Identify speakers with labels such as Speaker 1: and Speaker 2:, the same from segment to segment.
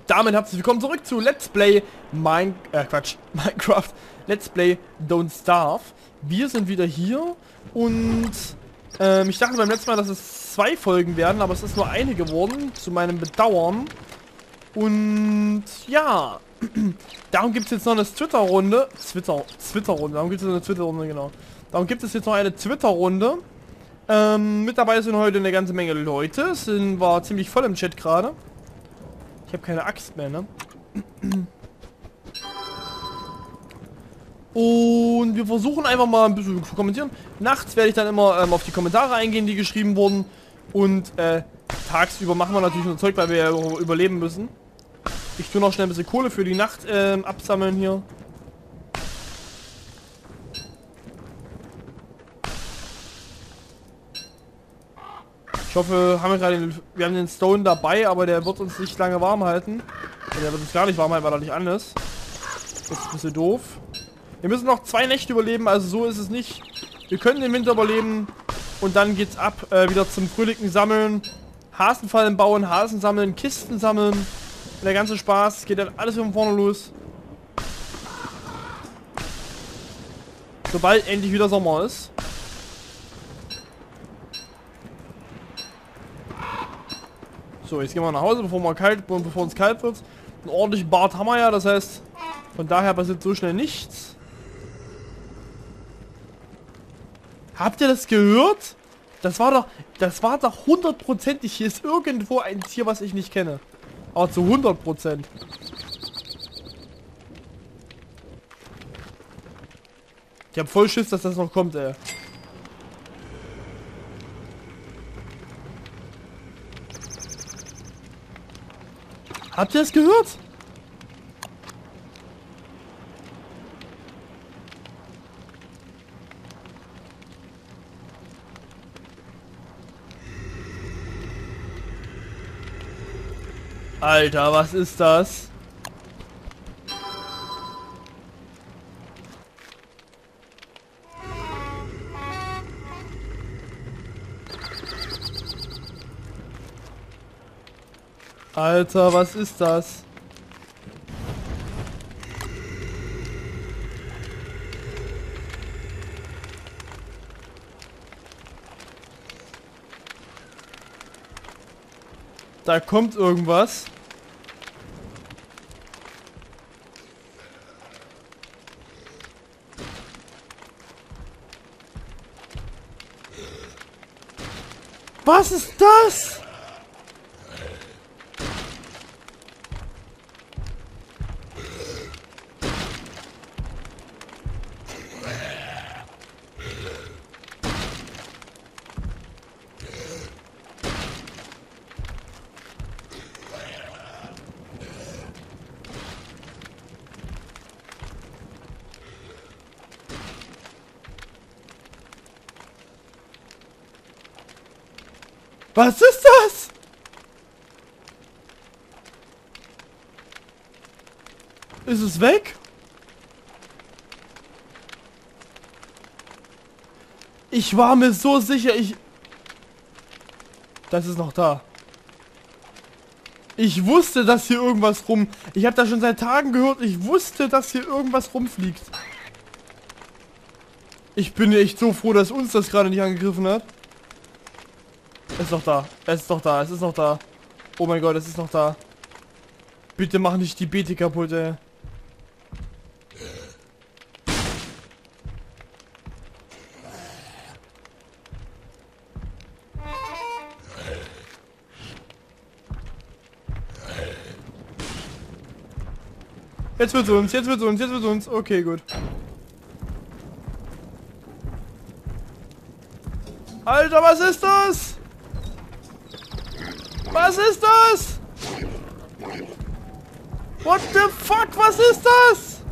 Speaker 1: damit herzlich willkommen zurück zu Let's Play Minecraft. Let's Play Don't Starve. Wir sind wieder hier und ich dachte beim letzten Mal, dass es 2 Folgen werden, aber es ist nur eine geworden, zu meinem Bedauern. Und ja, darum gibt es jetzt noch eine Twitter-Runde. Twitter-Runde, darum gibt es eine Twitter-Runde, genau. Darum gibt es jetzt noch eine Twitter-Runde. Mit dabei sind heute eine ganze Menge Leute. War ziemlich voll im Chat gerade. Ich habe keine Axt mehr, ne? Und wir versuchen einfach mal ein bisschen zu kommentieren. Nachts werde ich dann immer auf die Kommentare eingehen, die geschrieben wurden. Und tagsüber machen wir natürlich nur Zeug, weil wir ja überleben müssen. Ich tue noch schnell ein bisschen Kohle für die Nacht absammeln hier. Ich hoffe, wir haben den Stone dabei, aber der wird uns nicht lange warm halten. Der wird uns gar nicht warm halten, weil er nicht an ist. Das ist ein bisschen doof. Wir müssen noch 2 Nächte überleben, also so ist es nicht. Wir können den Winter überleben und dann geht's ab, wieder zum fröhlichen Sammeln. Hasenfallen bauen, Hasen sammeln, Kisten sammeln. Und der ganze Spaß, geht dann alles von vorne los. Sobald endlich wieder Sommer ist. So, jetzt gehen wir nach Hause, bevor uns kalt wird. Einen ordentlichen Bart haben wir ja, das heißt, von daher passiert so schnell nichts. Habt ihr das gehört? Das war doch hundertprozentig. Hier ist irgendwo ein Tier, was ich nicht kenne. Aber zu 100%. Ich hab voll Schiss, dass das noch kommt, ey. Habt ihr das gehört? Alter, was ist das? Alter, was ist das? Da kommt irgendwas. Was ist das? Was ist das? Ist es weg? Ich war mir so sicher, das ist noch da. Ich wusste, dass hier irgendwas Ich habe da schon seit Tagen gehört, ich wusste, dass hier irgendwas rumfliegt. Ich bin echt so froh, dass uns das gerade nicht angegriffen hat. Es ist noch da. Es ist noch da. Es ist noch da. Oh mein Gott, es ist noch da. Bitte mach nicht die Beete kaputt, ey. Jetzt wird's uns, jetzt wird's uns, jetzt wird's uns. Okay, gut. Alter, was ist das? Was ist das? What the fuck? Was ist das?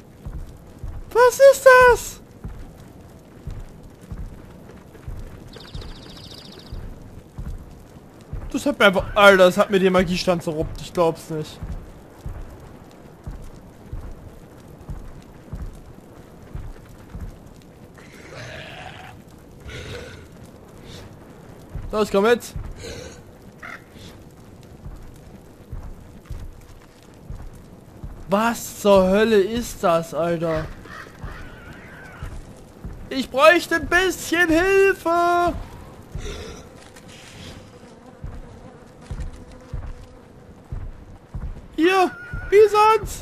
Speaker 1: Was ist das? hat mir einfach... Alter, das hat mir den Magiestand zerruppt. Ich glaub's nicht. Los, komm mit. Was zur Hölle ist das, Alter? Ich bräuchte ein bisschen Hilfe. Hier, Bisons.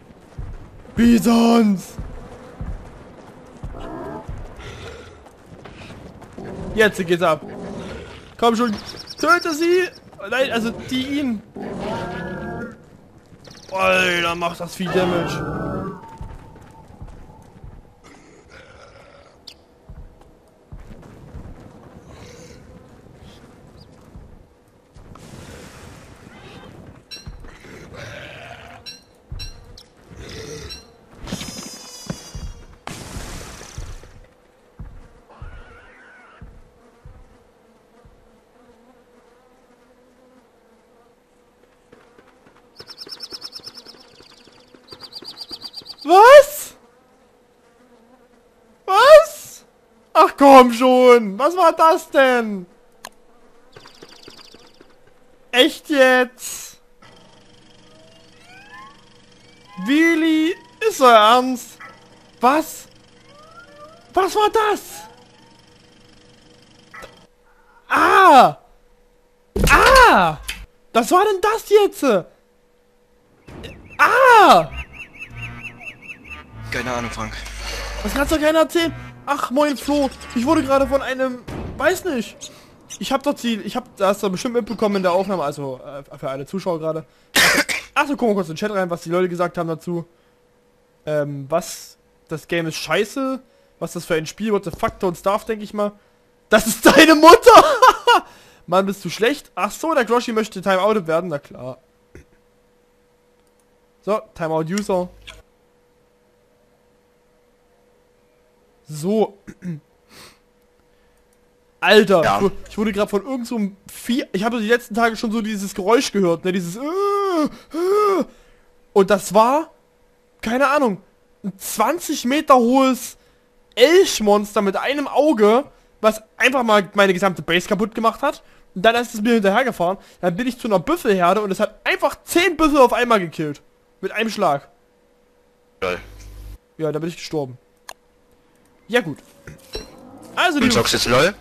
Speaker 1: Bisons. Jetzt geht's ab. Komm schon, töte sie. Nein, also die ihn. Alter, macht das viel Damage. Was? Was? Ach komm schon. Was war das denn? Echt jetzt? Willi? Ist er ernst? Was? Was war das? Ah! Ah! Was war denn das jetzt? Ah!
Speaker 2: Keine Ahnung, Frank.
Speaker 1: Das kannst doch keiner erzählen. Ach, moin Flo. Ich wurde gerade von einem... Weiß nicht. Ich hab dort die... Da hast du bestimmt mitbekommen in der Aufnahme. Also, für alle Zuschauer gerade. Achso, guck mal kurz in den Chat rein, was die Leute gesagt haben dazu. Was? Das Game ist scheiße. Was das für ein Spiel? What the fuck, don't starve, denke ich mal. Das ist deine Mutter! Mann, bist du schlecht? Ach so, der Groschi möchte Timeoutet werden. Na klar. So, Timeout User. So. Alter, ja. Ich wurde gerade von irgend so einem Vieh... Ich habe die letzten Tage schon so dieses Geräusch gehört, ne? Dieses... Und das war... Keine Ahnung. Ein 20 Meter hohes Elchmonster mit einem Auge, was einfach mal meine gesamte Base kaputt gemacht hat. Und dann ist es mir hinterhergefahren. Dann bin ich zu einer Büffelherde und es hat einfach 10 Büffel auf einmal gekillt. Mit einem Schlag.
Speaker 2: Geil.
Speaker 1: Ja, da bin ich gestorben. Ja gut. Also
Speaker 2: du zockst jetzt LOL?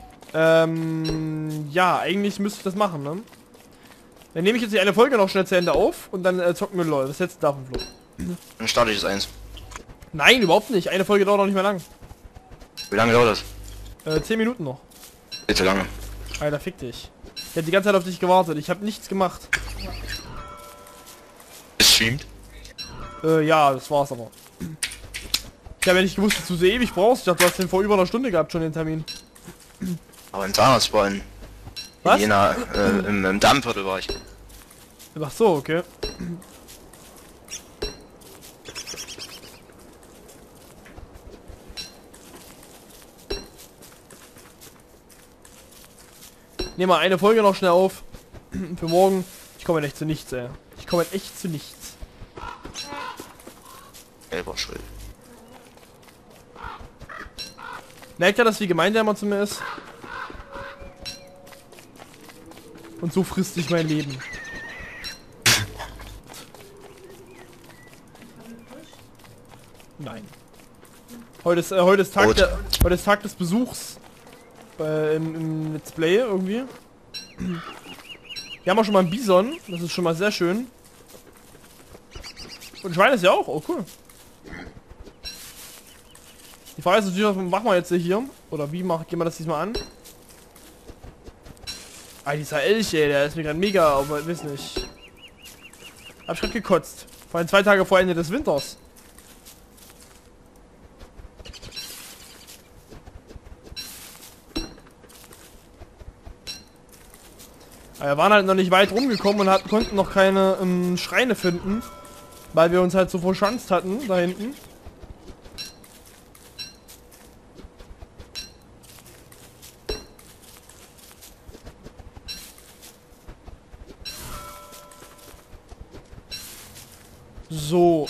Speaker 1: Ja, eigentlich müsste ich das machen, ne? Dann nehme ich jetzt die eine Folge noch schnell zu Ende auf und dann zocken wir LOL. Was jetzt davon, Flo?
Speaker 2: Dann starte ich das eins.
Speaker 1: Nein, überhaupt nicht. Eine Folge dauert noch nicht mehr lang.
Speaker 2: Wie lange dauert das?
Speaker 1: 10 Minuten noch.
Speaker 2: Bitte lange.
Speaker 1: Alter, fick dich. Ich hab die ganze Zeit auf dich gewartet. Ich habe nichts gemacht.
Speaker 2: Es streamt?
Speaker 1: Ja, das war's aber. Ich habe ja nicht gewusst, dass du so ewig brauchst. Ich dachte, du hast den vor über einer Stunde gehabt, schon den Termin.
Speaker 2: Aber in Zahnarztballen.
Speaker 1: Was?
Speaker 2: In Jena, im Dammviertel war ich.
Speaker 1: Ach so, okay. Nehmen wir eine Folge noch schnell auf. Für morgen. Ich komme echt zu nichts, ey. Ich komme echt zu nichts.
Speaker 2: Selber schuld.
Speaker 1: Merkt ihr, dass wie gemein der immer zu mir ist? Und so frisst sich mein Leben. Nein. Heute ist Tag des Besuchs. Im Let's Play irgendwie. Wir haben auch schon mal einen Bison. Das ist schon mal sehr schön. Und Schwein ist ja auch. Oh, cool. Die Frage ist natürlich, was machen wir jetzt hier? Oder wie gehen wir das diesmal an? Ah, dieser Elch, ey, der ist mir gerade mega, aber ich weiß nicht. Hab ich gerade gekotzt. Vor allem 2 Tage vor Ende des Winters. Wir waren halt noch nicht weit rumgekommen und konnten noch keine Schreine finden. Weil wir uns halt so verschanzt hatten, da hinten. So.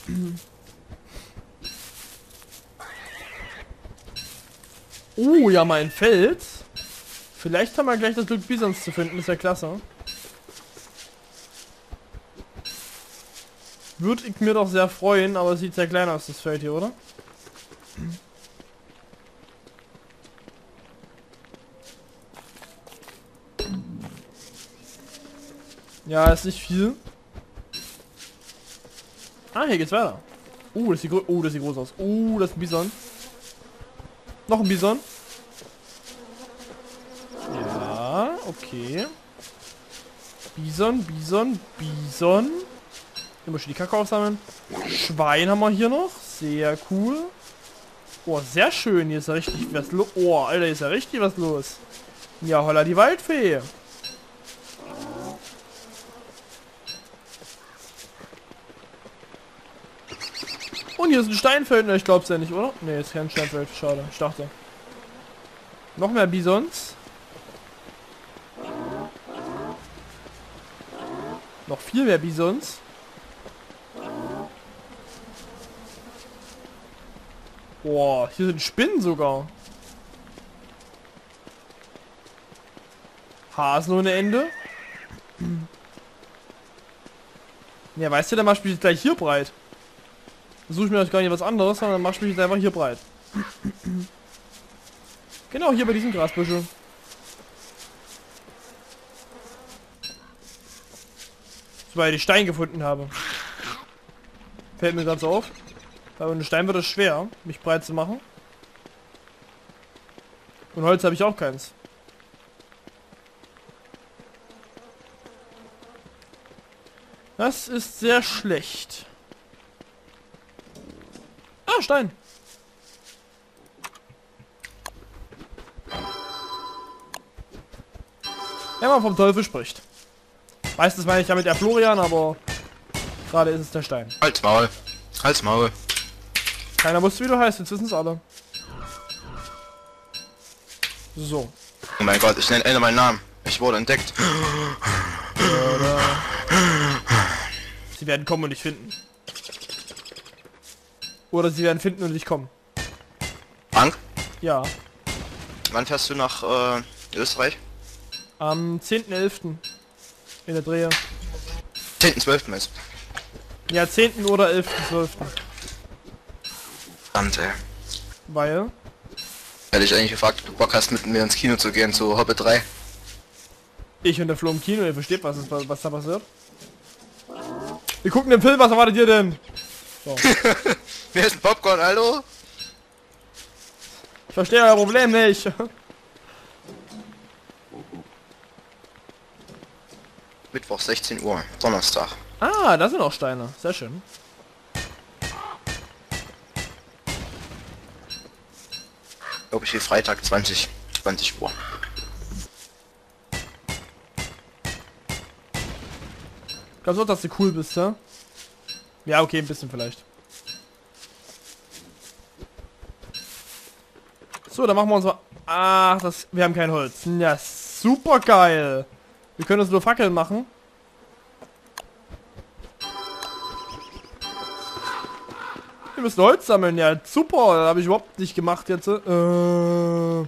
Speaker 1: Oh, ja, mein Feld. Vielleicht haben wir gleich das Glück, Bisons zu finden. Ist ja klasse. Würde ich mir doch sehr freuen, aber es sieht sehr klein aus, das Feld hier, oder? Ja, ist nicht viel. Ah, hier geht's weiter. Das sieht, das sieht groß aus. Das ist ein Bison. Noch ein Bison. Ja, okay. Bison, Bison, Bison. Immer schon die Kacke aufsammeln. Schwein haben wir hier noch. Sehr cool. Oh, sehr schön. Hier ist ja richtig was los. Oh, Alter, hier ist ja richtig was los. Ja, holla die Waldfee. Und hier ist ein Steinfeld. Ne, ich glaub's ja nicht, oder? Ne, ist kein Steinfeld. Schade. Ich dachte. Noch mehr Bisons. Noch viel mehr Bisons. Boah, hier sind Spinnen sogar. Hasen ohne Ende. Ja, weißt du, dann machst du mich jetzt gleich hier breit. Suche ich mir jetzt gar nicht was anderes, sondern machst du mich jetzt einfach hier breit. Genau, hier bei diesem Grasbüschel. Weil ich Stein gefunden habe. Fällt mir ganz auf. Weil ohne Stein wird es schwer, mich breit zu machen. Und Holz habe ich auch keins. Das ist sehr schlecht. Ah, Stein. Wenn man vom Teufel spricht. Meistens meine ich damit der Florian, aber gerade ist es der Stein.
Speaker 2: Halt's Maul. Halt's Maul.
Speaker 1: Keiner wusste, wie du heißt, jetzt wissen es alle. So.
Speaker 2: Oh mein Gott, ich nenne meinen Namen. Ich wurde entdeckt.
Speaker 1: Sie werden kommen und dich finden. Oder sie werden finden und dich kommen.
Speaker 2: Frank?
Speaker 1: Ja.
Speaker 2: Wann fährst du nach Österreich?
Speaker 1: Am 10.11. in der Drehe.
Speaker 2: 10.12. ist.
Speaker 1: Ja, 10. oder 11.12.
Speaker 2: Verdammt, ey.
Speaker 1: Weil?
Speaker 2: Hätte ich eigentlich gefragt, ob du Bock hast, mit mir ins Kino zu gehen, zu Hobbit 3.
Speaker 1: Ich und der Flo im Kino, ihr versteht, was da passiert. Wir gucken den Film, was erwartet ihr denn? So.
Speaker 2: Wer ist ein Popcorn, hallo?
Speaker 1: Ich verstehe euer Problem nicht.
Speaker 2: Mittwoch 16 Uhr, Donnerstag.
Speaker 1: Ah, da sind auch Steine. Sehr schön.
Speaker 2: Glaube ich wie Freitag 20 Uhr.
Speaker 1: Glaubst du, dass du cool bist, ja? Ja, okay, ein bisschen vielleicht. So, dann machen wir uns mal... Ach, wir haben kein Holz. Ja, super geil. Wir können uns nur Fackeln machen. Wir müssen Holz sammeln. Ja, super. Das habe ich überhaupt nicht gemacht jetzt. Und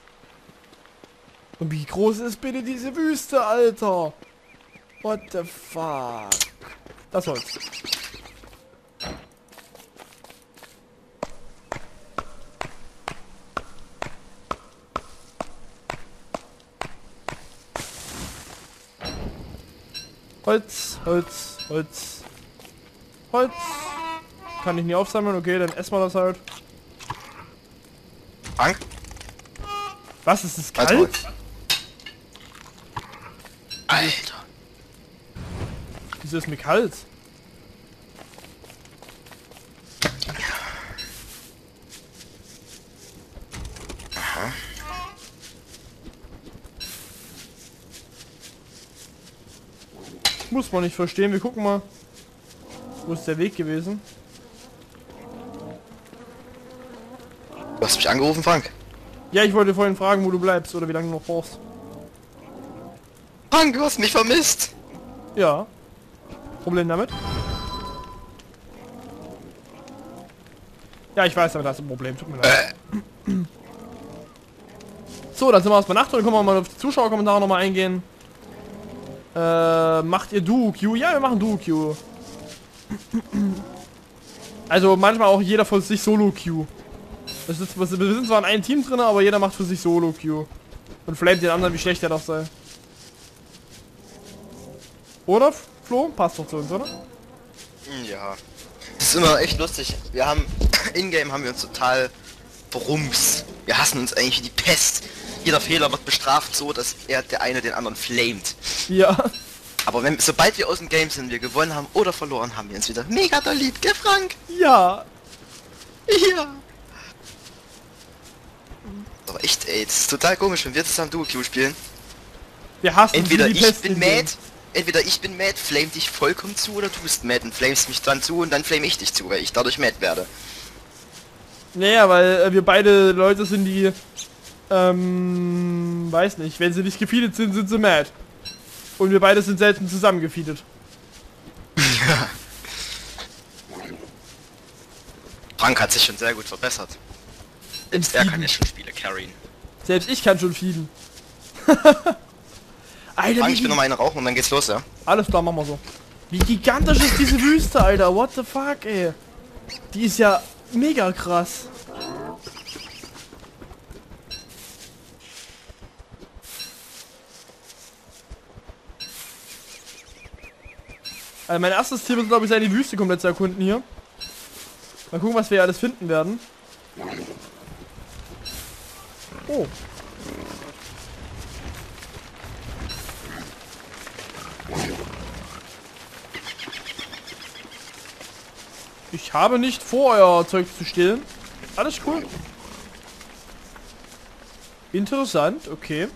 Speaker 1: wie groß ist bitte diese Wüste, Alter? What the fuck? Das Holz. Holz, Holz, Holz. Holz. Kann ich nie aufsammeln, okay, dann essen wir das halt.
Speaker 2: Frank?
Speaker 1: Was, ist es
Speaker 2: Was
Speaker 1: kalt?
Speaker 2: Holz? Alter.
Speaker 1: Wieso ist mir kalt?
Speaker 2: Aha.
Speaker 1: Muss man nicht verstehen, wir gucken mal. Wo ist der Weg gewesen?
Speaker 2: Du hast mich angerufen, Frank?
Speaker 1: Ja, ich wollte vorhin fragen, wo du bleibst oder wie lange du noch brauchst.
Speaker 2: Frank, du hast mich vermisst.
Speaker 1: Ja. Problem damit? Ja, ich weiß, aber das ist ein Problem. Tut mir leid. So, dann sind wir erstmal Nacht und dann können wir mal auf die Zuschauerkommentare nochmal eingehen. Macht ihr Duo-Queue? Ja, wir machen Duo-Queue. Also manchmal auch jeder für sich Solo-Queue. Wir sind zwar in einem Team drin, aber jeder macht für sich Solo-Queue. Und flamet den anderen, wie schlecht er doch sei. Oder, Flo? Passt doch zu uns, oder?
Speaker 2: Ja. Das ist immer echt lustig. Wir haben, in-game haben wir uns total Brums. Wir hassen uns eigentlich wie die Pest. Jeder Fehler wird bestraft so, dass der eine den anderen flamet.
Speaker 1: Ja.
Speaker 2: Aber sobald wir aus dem Game sind, wir gewonnen haben oder verloren, haben wir uns wieder mega doll lieb, gell Frank?
Speaker 1: Ja.
Speaker 2: Ja. Aber echt, ey, das ist total komisch, wenn wir zusammen Duo-Queue spielen.
Speaker 1: Wir hassen
Speaker 2: Entweder
Speaker 1: die
Speaker 2: ich
Speaker 1: Pest
Speaker 2: bin
Speaker 1: in
Speaker 2: mad,
Speaker 1: dem.
Speaker 2: flame dich vollkommen zu, oder du bist mad und flamest mich dann zu und dann flame ich dich zu, weil ich dadurch mad werde.
Speaker 1: Naja, weil wir beide Leute sind, die, weiß nicht, wenn sie nicht gefeedet sind, sind sie mad. Und wir beide sind selten zusammen gefeedet.
Speaker 2: Ja. Frank hat sich schon sehr gut verbessert. Selbst er kann ja schon Spiele carryen.
Speaker 1: Selbst ich kann schon feeden. Alter,
Speaker 2: Frank, ich bin noch mal eine rauchen und dann geht's los, ja?
Speaker 1: Alles klar, machen wir so. Wie gigantisch ist diese Wüste, Alter? What the fuck, ey? Die ist ja mega krass. Also mein erstes Ziel wird, glaube ich, sein, die Wüste komplett zu erkunden hier. Mal gucken, was wir hier alles finden werden. Oh. Ich habe nicht vor, euer Zeug zu stehlen. Alles cool. Interessant, okay.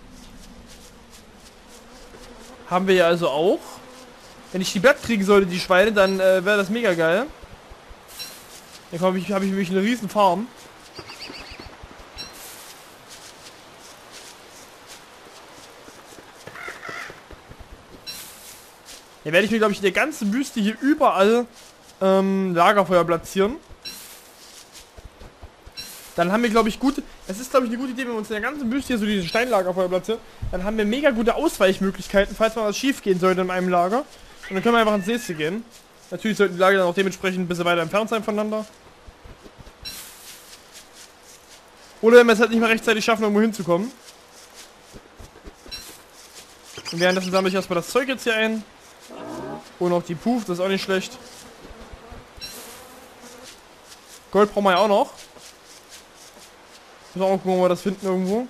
Speaker 1: Haben wir ja also auch. Wenn ich die Blatt kriegen sollte, die Schweine, dann wäre das mega geil. Dann habe ich nämlich eine riesen Farm. Dann werde ich mir, glaube ich, in der ganzen Wüste hier überall Lagerfeuer platzieren. Dann haben wir, glaube ich, gute... Es ist, glaube ich, eine gute Idee, wenn wir uns in der ganzen Wüste hier so diese Steinlagerfeuer platzieren. Dann haben wir mega gute Ausweichmöglichkeiten, falls mal was schief gehen sollte in einem Lager. Und dann können wir einfach ins nächste gehen. Natürlich sollten die Lager dann auch dementsprechend ein bisschen weiter entfernt sein voneinander. Oder wenn wir es halt nicht mehr rechtzeitig schaffen, irgendwo hinzukommen. Und währenddessen sammle ich erstmal das Zeug jetzt hier ein. Und auch die Puff, das ist auch nicht schlecht. Gold brauchen wir ja auch noch. Müssen wir auch gucken, ob wir das finden irgendwo.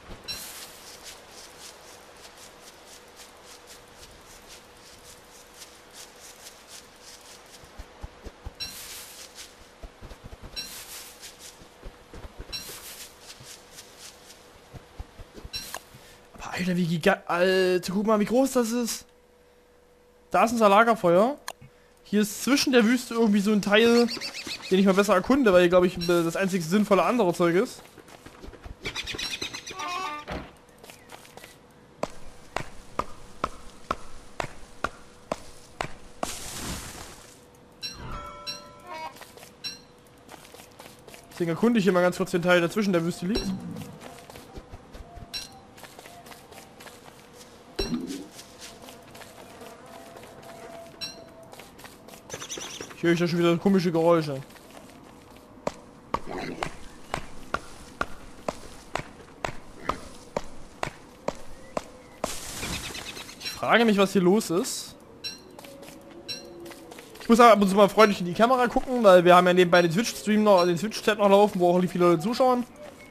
Speaker 1: Aber Alter, wie gigantisch. Alter, guck mal, wie groß das ist. Da ist unser Lagerfeuer. Hier ist zwischen der Wüste irgendwie so ein Teil, den ich mal besser erkunde, weil hier, glaube ich, das einzige sinnvolle andere Zeug ist. Deswegen erkunde ich hier mal ganz kurz den Teil, der zwischen der Wüste liegt. Ich höre da schon wieder komische Geräusche. Ich frage mich, was hier los ist. Ich muss ab und zu mal freundlich in die Kamera gucken, weil wir haben ja nebenbei den Twitch-Stream noch, den Twitch-Chat noch laufen, wo auch viele Leute zuschauen.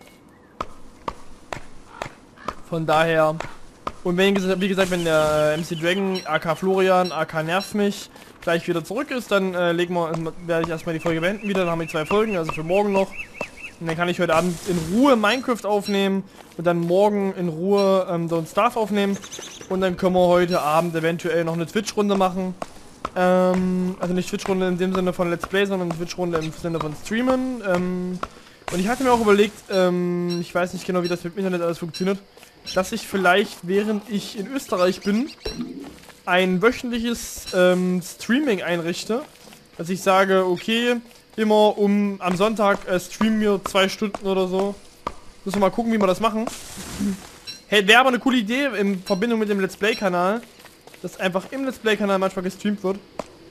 Speaker 1: Von daher... Und wenn, wie gesagt, wenn der MC Dragon, AK Florian, AK Nerv mich, gleich wieder zurück ist, dann werde ich erstmal die Folge beenden wieder. Dann haben wir 2 Folgen, also für morgen noch. Und dann kann ich heute Abend in Ruhe Minecraft aufnehmen und dann morgen in Ruhe Don't Starve aufnehmen. Und dann können wir heute Abend eventuell noch eine Twitch-Runde machen. Also nicht Twitch-Runde in dem Sinne von Let's Play, sondern Twitch-Runde im Sinne von Streamen. Und ich hatte mir auch überlegt, ich weiß nicht genau, wie das mit dem Internet alles funktioniert, dass ich vielleicht, während ich in Österreich bin, ein wöchentliches Streaming einrichte. Dass ich sage, okay, immer am Sonntag streamen wir 2 Stunden oder so. Müssen wir mal gucken, wie wir das machen. Hey, wäre aber eine coole Idee in Verbindung mit dem Let's Play Kanal, dass einfach im Let's Play Kanal manchmal gestreamt wird.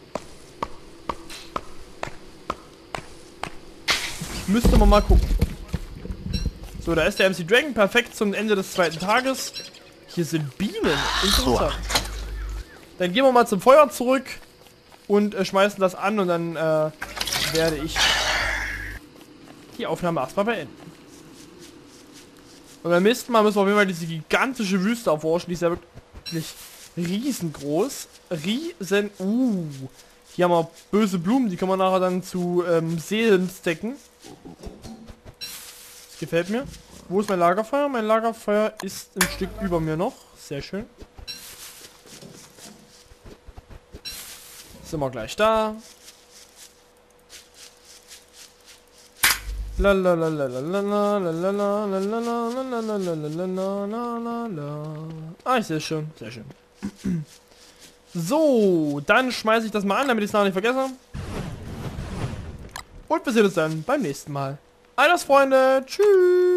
Speaker 1: Müsste man mal gucken. So, da ist der MC Dragon, perfekt zum Ende des 2. Tages. Hier sind Bienen, interessant. Dann gehen wir mal zum Feuer zurück und schmeißen das an und dann werde ich die Aufnahme erstmal beenden. Und beim nächsten Mal müssen wir auf jeden Fall diese gigantische Wüste erforschen, die ist ja wirklich riesengroß. Hier haben wir böse Blumen, die können wir nachher dann zu Seelen stecken. Das gefällt mir. Wo ist mein Lagerfeuer? Mein Lagerfeuer ist ein Stück über mir noch. Sehr schön. Sind wir gleich da. Ah, ich sehe es schon. Sehr schön. So, dann schmeiße ich das mal an, damit ich es noch nicht vergesse. Und wir sehen uns dann beim nächsten Mal. Alles Freunde, tschüss.